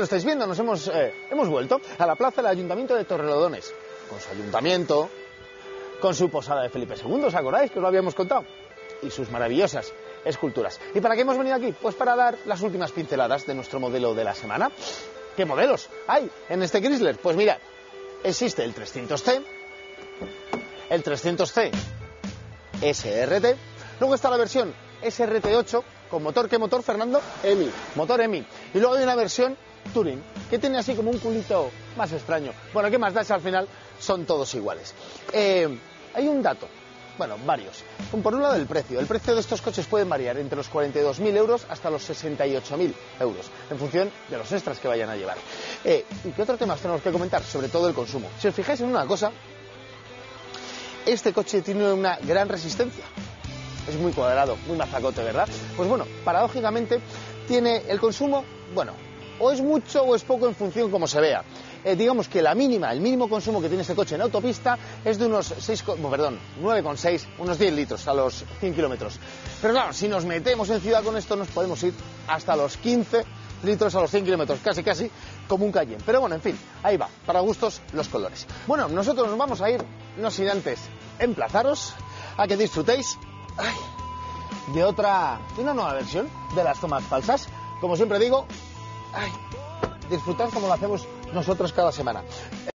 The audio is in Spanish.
estáis viendo, hemos vuelto a la plaza del Ayuntamiento de Torrelodones, con su ayuntamiento, con su posada de Felipe II, ¿os acordáis que os lo habíamos contado? Y sus maravillosas esculturas. ¿Y para qué hemos venido aquí? Pues para dar las últimas pinceladas de nuestro modelo de la semana. ¿Qué modelos hay en este Chrysler? Pues mirad, existe el 300C, el 300C SRT, luego está la versión SRT8 con motor, ¿qué motor, Fernando? EMI, motor EMI. Y luego hay una versión Touring, que tiene así como un culito más extraño. Bueno, ¿qué más da si al final son todos iguales? Hay un dato, bueno, varios. Por un lado, el precio. El precio de estos coches pueden variar entre los 42.000 euros hasta los 68.000 euros, en función de los extras que vayan a llevar. ¿Y qué otros temas tenemos que comentar? Sobre todo el consumo. Si os fijáis en una cosa, este coche tiene una gran resistencia. Es muy cuadrado, muy mazacote, ¿verdad? Pues bueno, paradójicamente tiene el consumo, bueno, o es mucho o es poco en función como se vea. Digamos que el mínimo consumo que tiene este coche en autopista es de unos 9,6, unos 10 litros a los 100 kilómetros. Pero claro, si nos metemos en ciudad con esto nos podemos ir hasta los 15 litros a los 100 kilómetros, casi como un Cayenne. Pero bueno, en fin, ahí va, para gustos los colores. Bueno, nosotros nos vamos a ir, no sin antes emplazaros a que disfrutéis de una nueva versión de las tomas falsas. Como siempre digo, disfrutad como lo hacemos nosotros cada semana.